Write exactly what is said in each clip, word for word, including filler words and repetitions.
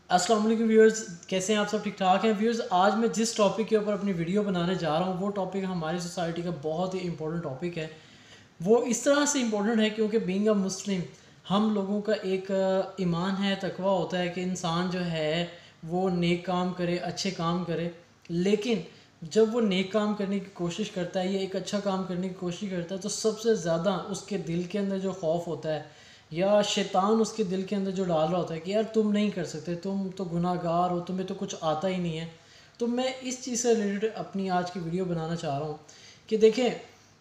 अस्सलाम वालेकुम व्यूअर्स, कैसे हैं आप सब? ठीक ठाक हैं व्यूअर्स। आज मैं जिस टॉपिक के ऊपर अपनी वीडियो बनाने जा रहा हूँ वो टॉपिक हमारी सोसाइटी का बहुत ही इंपॉर्टेंट टॉपिक है। वो इस तरह से इम्पोर्टेंट है क्योंकि बीइंग अ मुस्लिम हम लोगों का एक अ, ईमान है, तकवा होता है कि इंसान जो है वो नेक काम करे, अच्छे काम करे। लेकिन जब वो नेक काम करने की कोशिश करता है या एक अच्छा काम करने की कोशिश करता है तो सबसे ज़्यादा उसके दिल के अंदर जो खौफ होता है या शैतान उसके दिल के अंदर जो डाल रहा होता है कि यार तुम नहीं कर सकते, तुम तो गुनाहगार हो, तुम्हें तो कुछ आता ही नहीं है। तो मैं इस चीज़ से रिलेटेड अपनी आज की वीडियो बनाना चाह रहा हूँ कि देखें,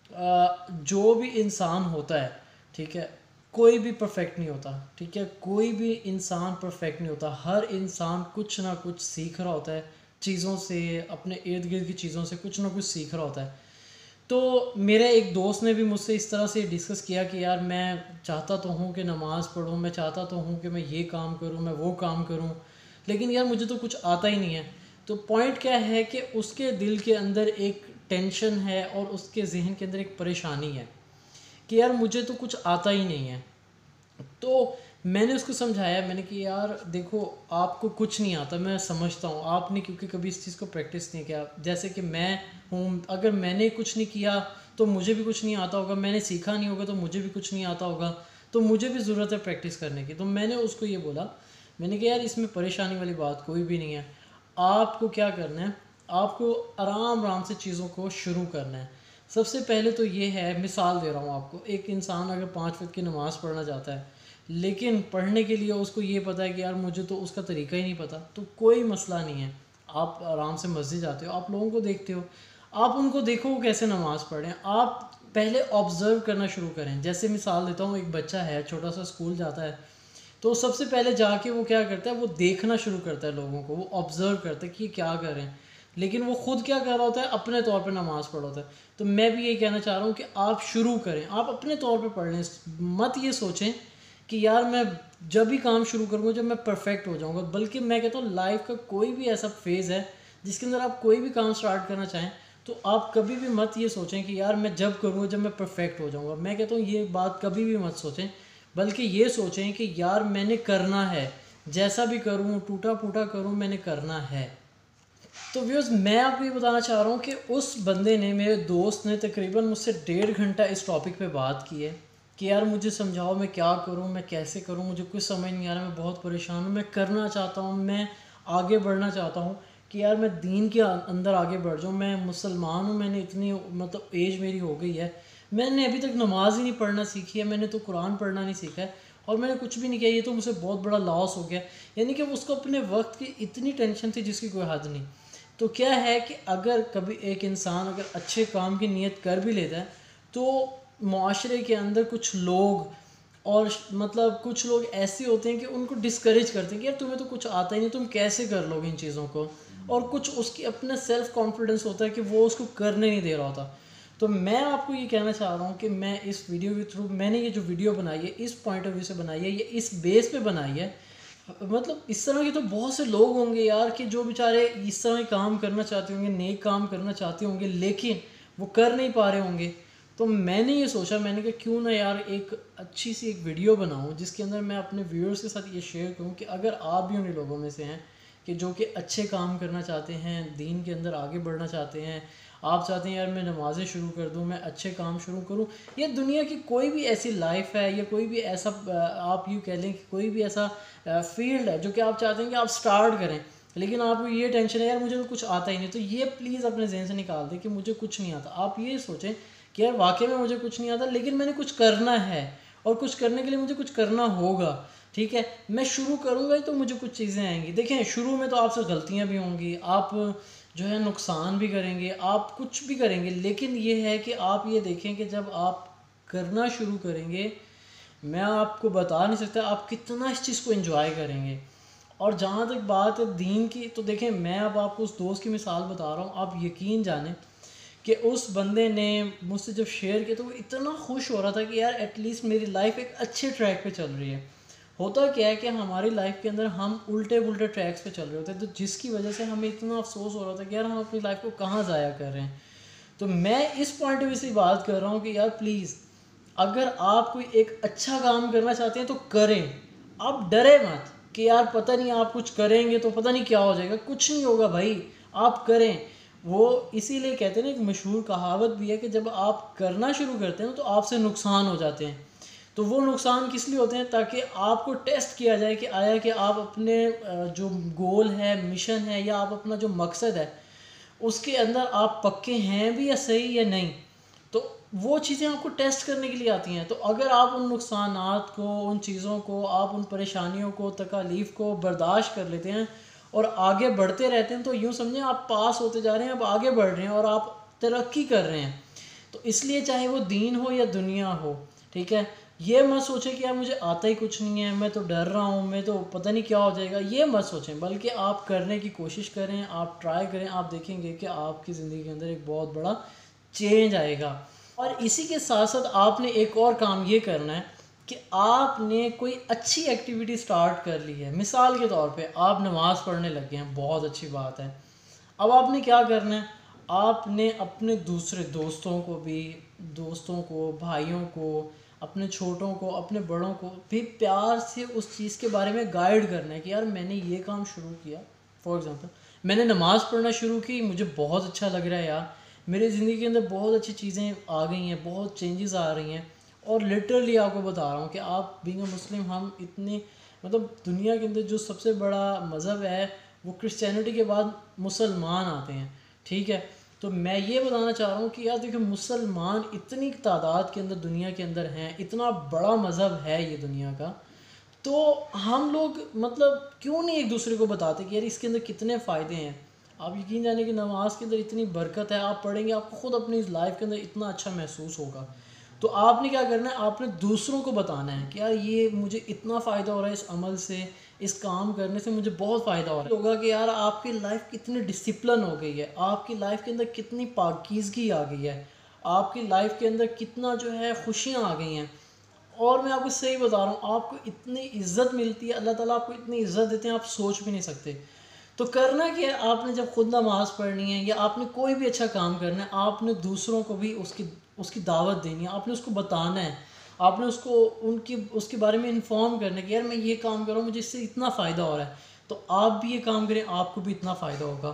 अ, जो भी इंसान होता है, ठीक है, कोई भी परफेक्ट नहीं होता। ठीक है, कोई भी इंसान परफेक्ट नहीं होता। हर इंसान कुछ ना कुछ सीख रहा होता है चीज़ों से, अपने इर्द गिर्द की चीज़ों से कुछ ना कुछ सीख रहा होता है। तो मेरे एक दोस्त ने भी मुझसे इस तरह से डिस्कस किया कि यार मैं चाहता तो हूँ कि नमाज़ पढ़ूँ, मैं चाहता तो हूँ कि मैं ये काम करूँ, मैं वो काम करूँ, लेकिन यार मुझे तो कुछ आता ही नहीं है। तो पॉइंट क्या है कि उसके दिल के अंदर एक टेंशन है और उसके जहन के अंदर एक परेशानी है कि यार मुझे तो कुछ आता ही नहीं है। तो मैंने उसको समझाया, मैंने कि यार देखो, आपको कुछ नहीं आता, मैं समझता हूँ आपने क्योंकि कभी इस चीज़ को प्रैक्टिस नहीं किया। जैसे कि मैं हूँ, अगर मैंने कुछ नहीं किया तो मुझे भी कुछ नहीं आता होगा, मैंने सीखा नहीं होगा तो मुझे भी कुछ नहीं आता होगा, तो मुझे भी ज़रूरत है प्रैक्टिस करने की। तो मैंने उसको ये बोला, मैंने कहा यार इसमें परेशानी वाली बात कोई भी नहीं है। आपको क्या करना है, आपको आराम आराम से चीज़ों को शुरू करना है। सबसे पहले तो ये है, मिसाल दे रहा हूँ आपको, एक इंसान अगर पाँच वक्त की नमाज़ पढ़ना चाहता है लेकिन पढ़ने के लिए उसको ये पता है कि यार मुझे तो उसका तरीका ही नहीं पता, तो कोई मसला नहीं है। आप आराम से मस्जिद जाते हो, आप लोगों को देखते हो, आप उनको देखो वो कैसे नमाज़ पढ़ें, आप पहले ऑब्ज़र्व करना शुरू करें। जैसे मिसाल देता हूँ, एक बच्चा है छोटा सा, स्कूल जाता है, तो सबसे पहले जाके वो क्या करता है, वो देखना शुरू करता है लोगों को, वो ऑब्ज़र्व करता है कि ये क्या कर रहे हैं, लेकिन वो खुद क्या कर रहा होता है, अपने तौर पे नमाज़ पढ़ होता है। तो मैं भी यही कहना चाह रहा हूँ कि आप शुरू करें, आप अपने तौर पे पढ़ लें। मत ये सोचें कि यार मैं जब भी काम शुरू करूँगा जब मैं परफेक्ट हो जाऊँगा, बल्कि मैं कहता हूँ लाइफ का कोई भी ऐसा फेज़ है जिसके अंदर आप कोई भी काम स्टार्ट करना चाहें तो आप कभी भी मत ये सोचें कि यार मैं जब करूँगा जब मैं परफेक्ट हो जाऊँगा। मैं कहता हूँ ये बात कभी भी मत सोचें, बल्कि ये सोचें कि यार मैंने करना है, जैसा भी करूँ, टूटा फूटा करूँ, मैंने करना है। तो व्यूअर्स, मैं आपको ये बताना चाह रहा हूँ कि उस बंदे ने, मेरे दोस्त ने, तकरीबन मुझसे डेढ़ घंटा इस टॉपिक पे बात की है कि यार मुझे समझाओ मैं क्या करूँ, मैं कैसे करूँ, मुझे कुछ समझ नहीं आ रहा, मैं बहुत परेशान हूँ, मैं करना चाहता हूँ, मैं आगे बढ़ना चाहता हूँ कि यार मैं दीन के अंदर आगे बढ़ जाऊँ, मैं मुसलमान हूँ, मैंने इतनी मतलब एज मेरी हो गई है, मैंने अभी तक नमाज ही नहीं पढ़ना सीखी है, मैंने तो कुरान पढ़ना नहीं सीखा है और मैंने कुछ भी नहीं किया, ये तो मुझसे बहुत बड़ा लॉस हो गया। यानी कि उसको अपने वक्त की इतनी टेंशन थी जिसकी कोई हद नहीं। तो क्या है कि अगर कभी एक इंसान अगर अच्छे काम की नीयत कर भी लेता है तो माशरे के अंदर कुछ लोग, और मतलब कुछ लोग ऐसे होते हैं कि उनको डिस्करेज करते हैं कि यार तुम्हें तो कुछ आता ही नहीं, तुम कैसे कर लोगे इन चीज़ों को। और कुछ उसकी अपना सेल्फ कॉन्फिडेंस होता है कि वो उसको करने नहीं दे रहा होता। तो मैं आपको ये कहना चाह रहा हूँ कि मैं इस वीडियो के थ्रू, मैंने ये जो वीडियो बनाई है इस पॉइंट ऑफ व्यू से बनाई है, ये इस बेस पे बनाई है। मतलब इस तरह के तो बहुत से लोग होंगे यार कि जो बेचारे इस तरह के काम करना चाहते होंगे, नेक काम करना चाहते होंगे, लेकिन वो कर नहीं पा रहे होंगे। तो मैंने ये सोचा, मैंने कहा क्यों ना यार एक अच्छी सी एक वीडियो बनाऊं जिसके अंदर मैं अपने व्यूअर्स के साथ ये शेयर करूं कि अगर आप भी उन लोगों में से हैं कि जो कि अच्छे काम करना चाहते हैं, दीन के अंदर आगे बढ़ना चाहते हैं, आप चाहते हैं यार मैं नमाज़ें शुरू कर दूं, मैं अच्छे काम शुरू करूं, या दुनिया की कोई भी ऐसी लाइफ है या कोई भी ऐसा, आप यूँ कह लें कि कोई भी ऐसा फील्ड है जो कि आप चाहते हैं कि आप स्टार्ट करें, लेकिन आपको ये टेंशन है यार मुझे तो कुछ आता ही नहीं, तो ये प्लीज़ अपने जहन से निकाल दें कि मुझे कुछ नहीं आता। आप ये सोचें कि यार वाकई में मुझे कुछ नहीं आता लेकिन मैंने कुछ करना है और कुछ करने के लिए मुझे कुछ करना होगा। ठीक है, मैं शुरू करूँगा ही तो मुझे कुछ चीज़ें आएंगी। देखें, शुरू में तो आपसे गलतियाँ भी होंगी, आप जो है नुकसान भी करेंगे, आप कुछ भी करेंगे, लेकिन ये है कि आप ये देखें कि जब आप करना शुरू करेंगे, मैं आपको बता नहीं सकता आप कितना इस चीज़ को एंजॉय करेंगे। और जहाँ तक बात है दीन की, तो देखें मैं अब आपको उस दोस्त की मिसाल बता रहा हूँ, आप यकीन जानें कि उस बंदे ने मुझसे जब शेयर किया तो वो इतना खुश हो रहा था कि यार एटलीस्ट मेरी लाइफ एक अच्छे ट्रैक पे चल रही है। होता क्या है कि हमारी लाइफ के अंदर हम उल्टे पुल्टे ट्रैक्स पे चल रहे होते हैं, तो जिसकी वजह से हमें इतना अफसोस हो रहा था कि यार हम अपनी लाइफ को कहाँ ज़ाया कर रहे हैं। तो मैं इस पॉइंट ऑफ व्यू से बात कर रहा हूँ कि यार प्लीज़, अगर आप कोई एक अच्छा काम करना चाहते हैं तो करें, आप डरे मत कि यार पता नहीं आप कुछ करेंगे तो पता नहीं क्या हो जाएगा। कुछ नहीं होगा भाई, आप करें। वो इसीलिए कहते हैं ना, एक मशहूर कहावत भी है कि जब आप करना शुरू करते हैं तो आपसे नुकसान हो जाते हैं। तो वो नुकसान किस लिए होते हैं? ताकि आपको टेस्ट किया जाए कि आया कि आप अपने जो गोल है, मिशन है, या आप अपना जो मकसद है उसके अंदर आप पक्के हैं भी या सही या नहीं। तो वो चीज़ें आपको टेस्ट करने के लिए आती हैं। तो अगर आप उन नुकसानात को, उन चीज़ों को, आप उन परेशानियों को, तकालीफ को बर्दाश्त कर लेते हैं और आगे बढ़ते रहते हैं, तो यूँ समझें आप पास होते जा रहे हैं, आप आगे बढ़ रहे हैं और आप तरक्की कर रहे हैं। तो इसलिए चाहे वो दीन हो या दुनिया हो, ठीक है, ये मत सोचें कि यार मुझे आता ही कुछ नहीं है, मैं तो डर रहा हूँ, मैं तो पता नहीं क्या हो जाएगा, ये मत सोचें। बल्कि आप करने की कोशिश करें, आप ट्राई करें, आप देखेंगे कि आपकी ज़िंदगी के अंदर एक बहुत बड़ा चेंज आएगा। और इसी के साथ साथ आपने एक और काम ये करना है कि आपने कोई अच्छी एक्टिविटी स्टार्ट कर ली है। मिसाल के तौर पे आप नमाज़ पढ़ने लग गए हैं, बहुत अच्छी बात है। अब आपने क्या करना है, आपने अपने दूसरे दोस्तों को भी, दोस्तों को, भाइयों को, अपने छोटों को, अपने बड़ों को भी प्यार से उस चीज़ के बारे में गाइड करना है कि यार मैंने ये काम शुरू किया। फॉर एग्ज़ाम्पल मैंने नमाज़ पढ़ना शुरू की, मुझे बहुत अच्छा लग रहा है यार, मेरी ज़िंदगी के अंदर बहुत अच्छी चीज़ें आ गई हैं, बहुत चेंजेस आ रही हैं। और लिटरली आपको बता रहा हूँ कि आप बीइंग अ मुस्लिम, हम इतने मतलब दुनिया के अंदर जो सबसे बड़ा मज़हब है वो क्रिश्चियनिटी के बाद मुसलमान आते हैं, ठीक है। तो मैं ये बताना चाह रहा हूँ कि यार देखिए, मुसलमान इतनी तादाद के अंदर दुनिया के अंदर हैं, इतना बड़ा मज़हब है ये दुनिया का, तो हम लोग मतलब क्यों नहीं एक दूसरे को बताते कि यार इसके अंदर कितने फ़ायदे हैं। आप यकीन जाने कि नमाज के अंदर इतनी बरकत है, आप पढ़ेंगे आपको ख़ुद अपनी इस लाइफ के अंदर इतना अच्छा महसूस होगा। तो आपने क्या करना है, आपने दूसरों को बताना है कि यार ये मुझे इतना फ़ायदा हो रहा है इस अमल से, इस काम करने से मुझे बहुत फ़ायदा हो रहा है। होगा कि यार आपकी लाइफ कितनी डिसिप्लिन हो गई है, आपकी लाइफ के अंदर कितनी पाकीज़गी आ गई है, आपकी लाइफ के अंदर कितना जो है खुशियाँ आ गई हैं। और मैं आपको सही बता रहा हूँ, आपको इतनी इज़्ज़त मिलती है, अल्लाह ताला आपको इतनी इज़्ज़त देते हैं, आप सोच भी नहीं सकते। तो करना क्या है, आपने जब खुद नमाज़ पढ़नी है या आपने कोई भी अच्छा काम करना है, आपने दूसरों को भी उसकी उसकी दावत देनी है, आपने उसको बताना है, आपने उसको उनकी उसके बारे में इन्फॉर्म करना है कि यार मैं ये काम कर रहा हूँ, मुझे इससे इतना फ़ायदा हो रहा है, तो आप भी ये काम करें, आपको भी इतना फ़ायदा होगा।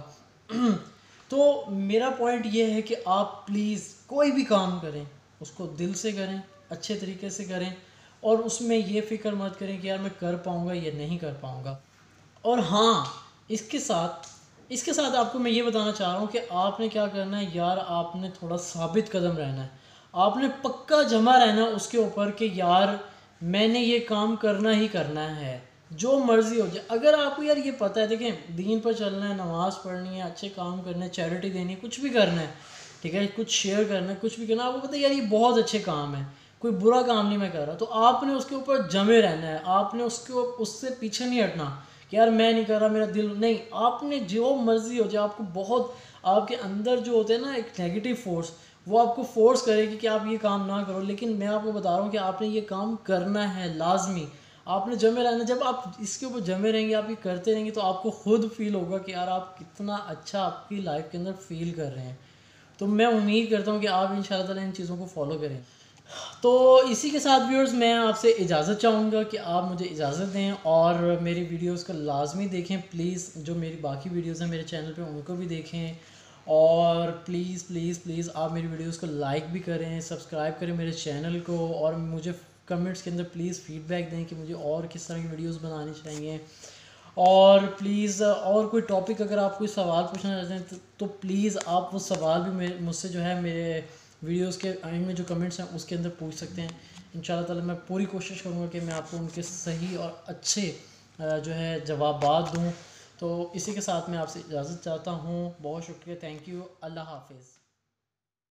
तो मेरा पॉइंट ये है कि आप प्लीज़ कोई भी काम करें उसको दिल से करें, अच्छे तरीके से करें, और उसमें ये फ़िक्र मत करें कि यार मैं कर पाऊँगा या नहीं कर पाऊँगा। और हाँ, इसके साथ इसके साथ आपको मैं ये बताना चाह रहा हूँ कि आपने क्या करना है यार, आपने थोड़ा साबित कदम रहना है, आपने पक्का जमा रहना है उसके ऊपर कि यार मैंने ये काम करना ही करना है, जो मर्ज़ी हो जाए। अगर आपको यार ये पता है, देखें दीन पर चलना है, नमाज़ पढ़नी है, अच्छे काम करने हैं, चैरिटी देनी है, कुछ भी करना है, ठीक है, कुछ शेयर करना है, कुछ भी करना है, आपको पता है यार ये बहुत अच्छे काम है, कोई बुरा काम नहीं मैं कर रहा, तो आपने उसके ऊपर जमे रहना है, आपने उसके उससे पीछे नहीं हटना कि यार मैं नहीं कर रहा, मेरा दिल नहीं। आपने जो मर्ज़ी हो जाए, आपको बहुत आपके अंदर जो होते हैं ना एक नेगेटिव फोर्स, वो आपको फोर्स करेगी कि आप ये काम ना करो, लेकिन मैं आपको बता रहा हूँ कि आपने ये काम करना है लाजमी, आपने जमे रहना। जब आप इसके ऊपर जमे रहेंगे, आप ये करते रहेंगे, तो आपको खुद फील होगा कि यार आप कितना अच्छा आपकी लाइफ के अंदर फील कर रहे हैं। तो मैं उम्मीद करता हूँ कि आप इंशाअल्लाह ताला इन चीज़ों को फॉलो करें। तो इसी के साथ व्यूअर्स, मैं आपसे इजाज़त चाहूँगा कि आप मुझे इजाज़त दें और मेरी वीडियोस को लाजमी देखें प्लीज़। जो मेरी बाकी वीडियोस हैं मेरे चैनल पे, उनको भी देखें, और प्लीज़ प्लीज़ प्लीज़ आप मेरी वीडियोस को लाइक भी करें, सब्सक्राइब करें मेरे चैनल को, और मुझे कमेंट्स के अंदर प्लीज़ फ़ीडबैक दें कि मुझे और किस तरह की वीडियोस बनानी चाहिए। और प्लीज़ और कोई टॉपिक अगर आप कोई सवाल पूछना चाहते हैं तो, तो प्लीज़ आप वो सवाल भी मेरे मुझसे जो है मेरे वीडियोस के एंड में जो कमेंट्स हैं उसके अंदर पूछ सकते हैं। इंशाल्लाह ताला मैं पूरी कोशिश करूँगा कि मैं आपको उनके सही और अच्छे जो है जवाबात दूँ। तो इसी के साथ मैं आपसे इजाज़त चाहता हूँ। बहुत शुक्रिया, थैंक यू, अल्लाह हाफ़िज़।